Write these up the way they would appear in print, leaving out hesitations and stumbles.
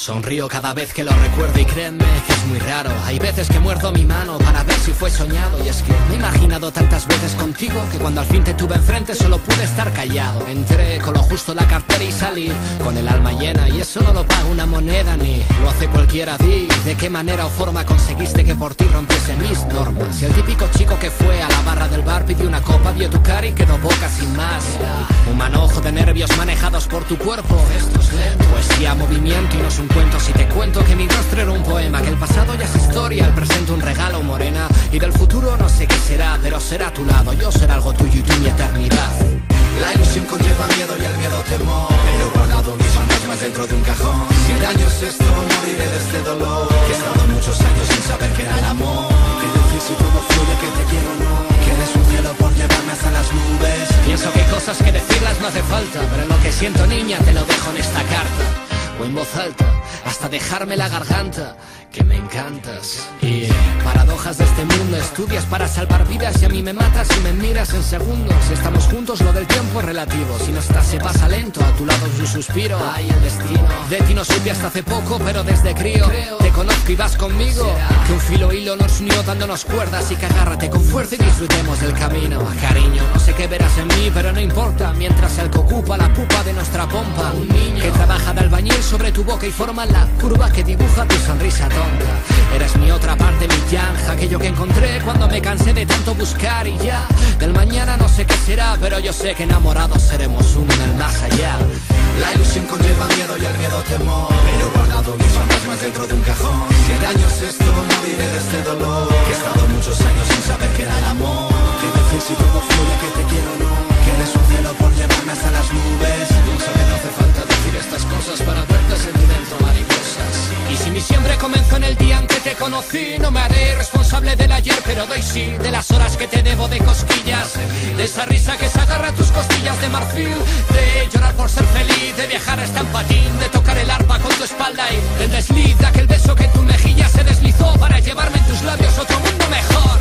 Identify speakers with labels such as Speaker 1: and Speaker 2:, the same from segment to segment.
Speaker 1: Sonrío cada vez que lo recuerdo y créanme que es muy raro. Hay veces que muerdo mi mano para ver si fue soñado. Y es que me he imaginado tantas veces contigo que cuando al fin te tuve enfrente solo pude estar callado. Entré con lo justo en la cartera y salí con el alma llena. Y eso no lo paga una moneda ni lo hace cualquiera. Di de qué manera o forma conseguiste que por ti rompiese mis normas. Y el típico chico que fue a la barra del bar pidió una copa, vio tu cara y quedó boca sin más. Un manojo de nervios manejados por tu cuerpo. Gestos lentos, poesía, movimiento y no es un cuento si te cuento que mi rostro era un poema, que el pasado ya es historia, el presente un regalo, morena, y del futuro no sé qué será, pero será a tu lado, yo seré algo tuyo y tú mi eternidad.
Speaker 2: La ilusión conlleva miedo y el miedo temor. He guardado mis fantasmas dentro de un cajón. 100 años esto, moriré de este dolor. Que he estado muchos años sin saber qué era el amor. Que decir si todo fluye, que te quiero o no. Que eres un cielo por llevarme hasta las nubes.
Speaker 1: Pienso que cosas que decirlas no hace falta, pero lo que siento, niña, te lo dejo en esta carta. O en voz alta, hasta dejarme la garganta, que me encantas. Y paradojas de este mundo, estudias para salvar vidas y a mí me matas y me miras en segundos. Si estamos juntos lo del tiempo es relativo, si no estás se pasa lento, a tu lado es un suspiro. Ay, el destino, de ti no supe hasta hace poco, pero desde crío te conozco y vas conmigo. Que un filo hilo nos unió dándonos cuerdas y que agárrate con fuerza y disfrutemos del camino. Cariño, no sé qué verás en mí, pero no importa, mientras el que ocupa la pupa de nuestra pompa, un niño que trabaja de albañil sobre tu boca y forma la curva que dibuja tu sonrisa tonta. Eres mi otra parte, mi yanja, aquello que encontré cuando me cansé de tanto buscar y ya. Del mañana no sé qué será, pero yo sé que enamorados seremos uno en el más allá.
Speaker 2: La ilusión conlleva miedo y el miedo temor. He guardado mis fantasmas dentro de un cajón. 100 años esto, moriré de este dolor. Que he estado muchos años sin saber qué era el amor. Que decir si todo fluye, que te quiero o no. Que eres un cielo por llevarme hasta las nubes.
Speaker 1: Pienso que no hace falta decir estas cosas para verte sentir dentro mariposas. Y si mi siempre comenzó en el día en que te conocí, no me haré responsable del ayer, pero doy sí de las horas que te debo de cosquillas, de esa risa que se agarra a tus costillas de marfil, de llorar por ser feliz, de viajar hasta en patín, de tocar el arpa con tu espalda y del desliz de aquel beso que en tu mejilla se deslizó para llevarme en tus labios otro mundo mejor.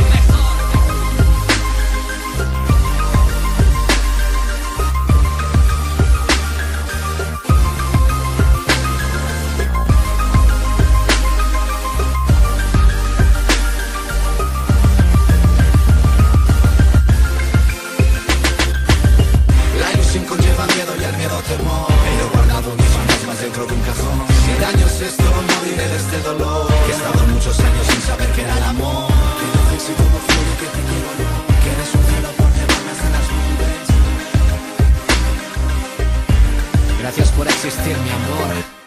Speaker 2: He guardado mis fantasmas dentro de un cajón. 100 años esto, moriré de este dolor. Que he estado muchos años sin saber qué era el amor. Que decir si todo fluye, que te quiero o no. Que eres un cielo por llevarme hasta las nubes.
Speaker 1: Gracias por existir, mi amor.